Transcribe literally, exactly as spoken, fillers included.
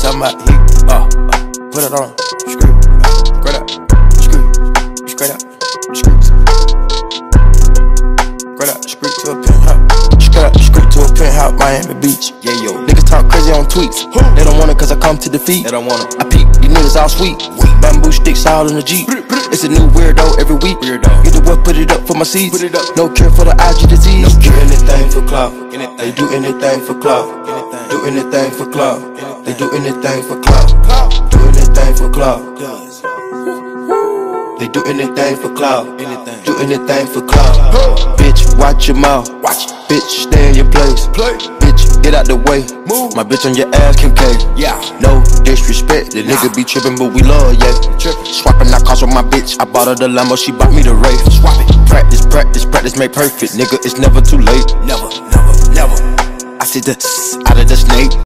talking about heat. Uh, uh, put it on. Screw. Straight up. Screw. Straight up. Screw. Straight up. Screw to a penthouse. Straight up. Screw to a penthouse. Miami Beach. Yeah, yo. Niggas talk crazy on tweets. Who? They don't want it cause I come to defeat. They don't want it. I peep. These niggas all sweet. Bamboo sticks all in the Jeep. It's a new weirdo every week. Weirdo. Get the what, put it up for my seeds. Put it up. No cure for the I G disease. No Do anything for clout. Anything. They do anything for clout. Anything. Do anything for clout. Anything. They do anything for clout. Do anything for clout. They do anything for clout. Anything. Do anything for clout. Bitch, watch your mouth. Watch. Bitch, stay in your place. Play. Bitch, get out the way. Move. My bitch on your ass, Kim K. Yeah. No disrespect. The nigga be trippin', but we love, yeah. Trippin'. Swappin' out cars with my bitch. I bought her the Lambo, she bought me the Wraith. Swap it. Practice, practice, practice, make perfect. Nigga, it's never too late. Never, never, never. I see the out of the snake.